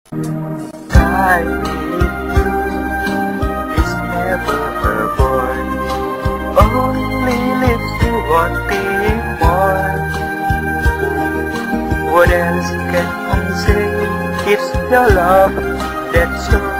I need you is never a boy. Only lives to wanting more. What else can I say? It's your love that's so